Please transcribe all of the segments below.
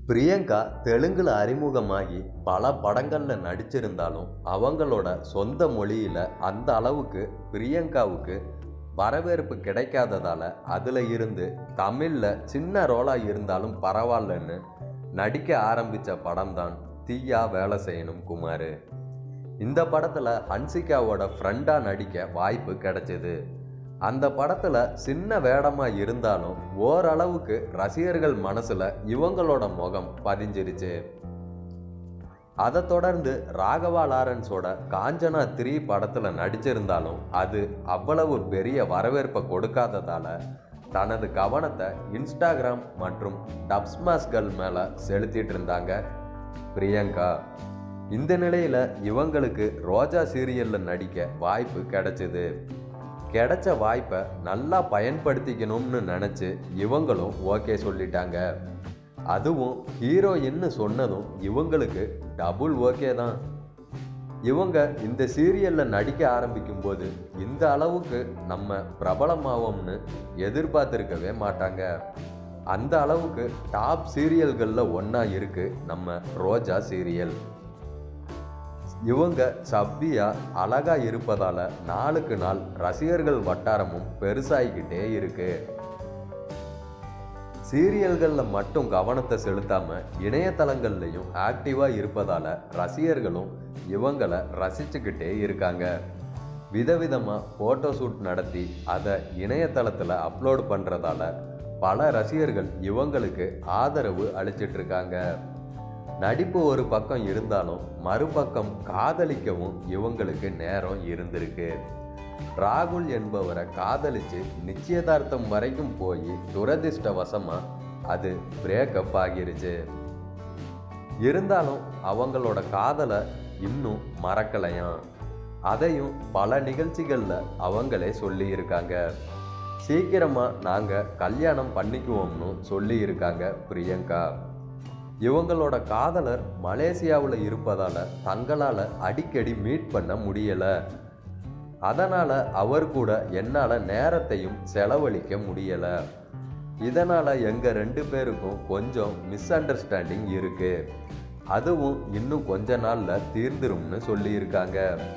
பிரியங்கா தெலுங்குல அறிமுகமாகி பல படங்கள்ல நடிச்சிருந்தாலும் அவங்களோட சொந்த மொழியில அந்த அளவுக்கு பிரியங்காவுக்கு வரவேற்பு கிடைக்காததால அதுல இருந்து தமிழ்ல சின்ன ரோலா இருந்தாலும் பரவாயில்லன்னு நடிக்க ஆரம்பிச்ச படம் தான் தீயா வேலை செய்யணும் குமார். இந்த படத்துல ஹன்சிகாவோட ஃப்ரெண்டா நடிக்க வாய்ப்பு கிடைச்சது. அந்த படத்துல சின்ன வேடமா இருந்தாலும் ஓரளவுக்கு ரசிகர்கள் மனசுல இவங்களோட முகம் பதிஞ்சிருச்சு. அதை தொடர்ந்து ராகவா லாரன்ஸோட காஞ்சனா 3 படத்துல நடிச்சிருந்தாலும் அது அவ்வளவு பெரிய வரவேற்பை கொடுக்காததால தனது கவனத்தை இன்ஸ்டாகிராம் மற்றும் டப்ஸ்மாஸ்கள் மேல செலுத்திட்டு இருந்தாங்க பிரியங்கா. இந்த நிலையில இவங்களுக்கு ரோஜா சீரியல்ல நடிக்க வாய்ப்பு கிடைச்சது. கிடைச்ச வாய்ப்பை நல்லா பயன்படுத்திக்கணும்னு நினச்சி இவங்களும் ஓகே சொல்லிட்டாங்க. அதுவும் ஹீரோயின்னு சொன்னதும் இவங்களுக்கு டபுள் ஓகே தான். இவங்க இந்த சீரியலில் நடிக்க ஆரம்பிக்கும் போது இந்த அளவுக்கு நம்ம பிரபலமாவோம்னு எதிர்பார்த்துருக்கவே மாட்டாங்க. அந்த அளவுக்கு டாப் சீரியல்களில் ஒன்றா இருக்குது நம்ம ரோஜா சீரியல். இவங்க சவ்வியா அழகா இருப்பதால நாளுக்கு நாள் ரசிகர்கள் வட்டாரமும் பெருசாகிக்கிட்டே இருக்கு. சீரியல்களில் மட்டும் கவனத்தை செலுத்தாம இணையதளங்கள்லையும் ஆக்டிவா இருப்பதால ரசிகர்களும் இவங்களை ரசிச்சுக்கிட்டே இருக்காங்க. விதவிதமா போட்டோ ஷூட் நடத்தி அதை இணையதளத்தில் அப்லோட் பண்றதால பல ரசிகர்கள் இவங்களுக்கு ஆதரவு அளிச்சிட்டு இருக்காங்க. நடிப்பு ஒரு பக்கம் இருந்தாலும் மறுபக்கம் காதலிக்கவும் இவங்களுக்கு நேரம் இருந்திருக்கு. ராகுல் என்பவரை காதலிச்சு நிச்சயதார்த்தம் வரைக்கும் போய் துரதிர்ஷ்டவசமா அது பிரேக்கப் ஆகிருச்சு. இருந்தாலும் அவங்களோட காதலை இன்னும் மறக்கலையாம். அதையும் பல நிகழ்ச்சிகளில் அவங்களே சொல்லி இருக்காங்க. சீக்கிரமா நாங்க கல்யாணம் பண்ணிக்குவோம்னு சொல்லி இருக்காங்க பிரியங்கா. இவங்களோட காதலர் மலேசியாவில் இருப்பதால் தங்களால் அடிக்கடி மீட் பண்ண முடியலை. அதனால் அவர் கூட என்னால் நேரத்தையும் செலவழிக்க முடியலை. இதனால் எங்கள் 2 பேருக்கும் கொஞ்சம் மிஸ் அண்டர்ஸ்டாண்டிங் இருக்குது. அதுவும் இன்னும் கொஞ்ச நாளில் தீர்ந்துரும்னு சொல்லியிருக்காங்க.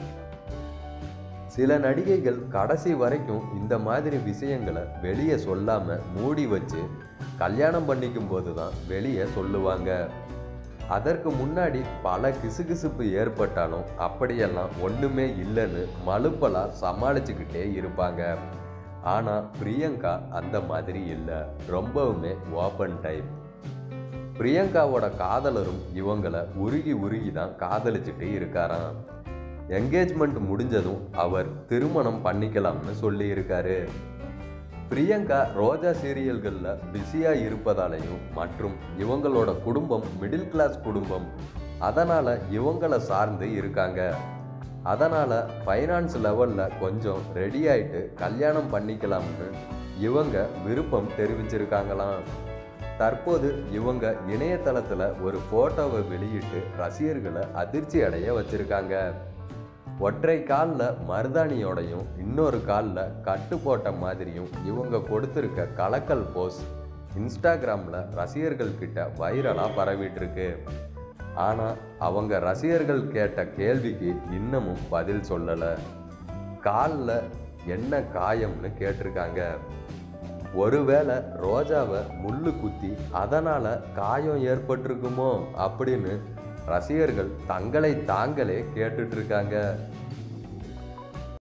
சில நடிகைகள் கடைசி வரைக்கும் இந்த மாதிரி விஷயங்களை வெளியே சொல்லாமல் மூடி வச்சு கல்யாணம் பண்ணிக்கும் போது தான் வெளியே சொல்லுவாங்க. அதற்கு முன்னாடி பல கிசுகிசுப்பு ஏற்பட்டாலும் அப்படியெல்லாம் ஒன்றுமே இல்லைன்னு மலுப்பலாக சமாளிச்சுக்கிட்டே இருப்பாங்க. ஆனால் பிரியங்கா அந்த மாதிரி இல்லை, ரொம்பவுமே ஓப்பன் டைப். பிரியங்காவோட காதலரும் இவங்களை உருகி உருகி தான் காதலிச்சுட்டு இருக்காராம். என்கேஜ்மெண்ட் முடிஞ்சதும் அவர் திருமணம் பண்ணிக்கலாம்னு சொல்லி இருக்காரு. பிரியங்கா ரோஜா சீரியல்களில் பிஸியாக இருப்பதாலையும் மற்றும் இவங்களோட குடும்பம் மிடில் கிளாஸ் குடும்பம், அதனால் இவங்களை சார்ந்து இருக்காங்க. அதனால் ஃபைனான்ஸ் லெவலில் கொஞ்சம் ரெடி ஆகிட்டு கல்யாணம் பண்ணிக்கலாம்னு இவங்க விருப்பம் தெரிவிச்சிருக்காங்களாம். தற்போது இவங்க இணையதளத்தில் ஒரு ஃபோட்டோவை வெளியிட்டு ரசிகர்களை அதிர்ச்சி அடைய வச்சுருக்காங்க. ஒற்றை காலில் மருதாணியோடையும் இன்னொரு காலில் கட்டு போட்ட மாதிரியும் இவங்க கொடுத்துருக்க கலக்கல் போஸ் இன்ஸ்டாகிராமில் ரசிகர்கள் கிட்ட வைரலாக பரவிட்டுருக்கு. ஆனால் அவங்க ரசிகர்கள் கேட்ட கேள்விக்கு இன்னமும் பதில் சொல்லலை. காலில் என்ன காயம்னு கேட்டிருக்காங்க. ஒருவேளை ரோஜாவை முள்ளு குத்தி அதனால் காயம் ஏற்பட்டிருக்குமோ அப்படின்னு ரசிகர்கள் தங்களை தாங்களே கேட்டுட்ருக்காங்க.